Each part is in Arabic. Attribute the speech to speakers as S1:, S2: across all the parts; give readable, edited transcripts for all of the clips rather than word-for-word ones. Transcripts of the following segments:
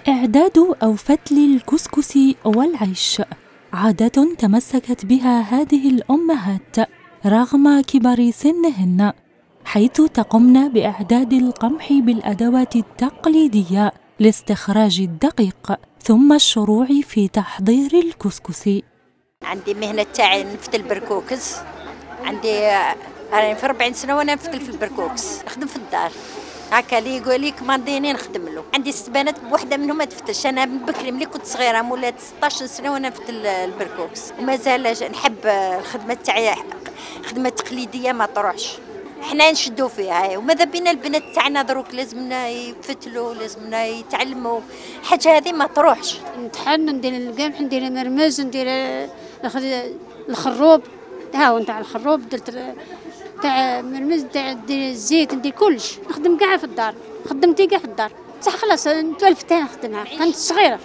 S1: إعداد أو فتل الكسكس والعيش عادة تمسكت بها هذه الأمهات رغم كبر سنهن، حيث تقمن بإعداد القمح بالأدوات التقليدية لاستخراج الدقيق ثم الشروع في تحضير الكسكس.
S2: عندي مهنة تاعي نفتل بركوكس، أنا في 40 سنة وأنا نفتل في البركوكس، نخدم في الدار هكا اللي يقول لي كمانديني نخدم له. عندي 6 بنات وحده منهم ما تفتش، انا من بكري ملي كنت صغيره مولات 16 سنه وانا نفتل البركوكس ومازال نحب الخدمه تاعي، خدمه تقليديه ما تروحش، حنا نشدوا فيها. وماذا بينا البنات تاعنا دروك لازمنا يفتلوا، لازمنا يتعلموا، حاجه هذه ما تروحش.
S3: نتحن ندير القمح، ندير المرمز، ندير الخروب، هاو نتاع الخروب، درت تاع مرمز، تاع الزيت، ندير كلش، نخدم كاع في الدار، خدمتي كاع في الدار، بصح خلاص نتولفت نخدمها، كانت صغيرة،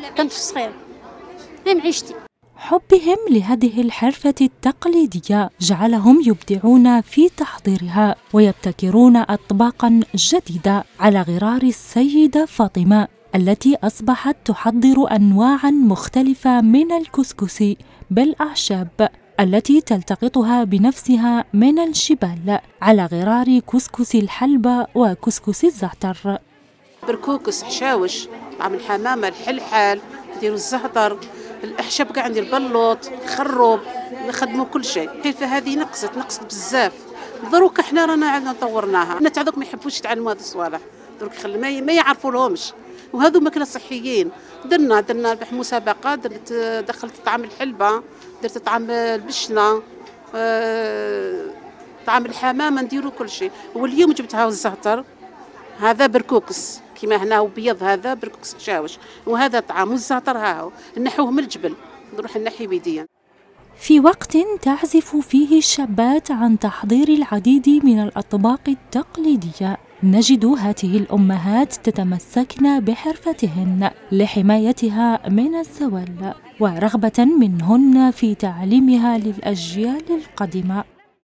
S3: هي معيشتي.
S1: حبهم لهذه الحرفة التقليدية جعلهم يبدعون في تحضيرها ويبتكرون أطباقا جديدة على غرار السيدة فاطمة التي أصبحت تحضر أنواعا مختلفة من الكسكس بالأعشاب التي تلتقطها بنفسها من الجبال على غرار كسكس الحلبة وكسكس الزعتر.
S4: بركوكس، حشاوش، نعمل حمامة، الحلحال، نديروا الزهتر، الأحشاب كاع، ندير البلوط، الخروب، نخدموا كل شيء. الحرفة هذه نقصت بزاف، دروك احنا رانا عندنا طورناها. الناس تاع دوك ما يحبوش يتعلموا هذه الصوالح، دروك ما يعرفوا لهمش، وهذو ماكله صحيين. درنا مسابقات، دخلت طعام الحلبة، درت طعام البشنه، طعام الحمامه، نديروا كل شيء. واليوم جبت هاو الزهتر، هذا بركوكس كيما هنا وبيض، هذا بركوكس حشاوش، وهذا طعام. والزهتر هاو نحوه من الجبل، نروح نحي بيديا.
S1: في وقت تعزف فيه الشابات عن تحضير العديد من الأطباق التقليدية، نجد هذه الأمهات تتمسكن بحرفتهن لحمايتها من الزوال ورغبة منهن في تعليمها للأجيال القادمة.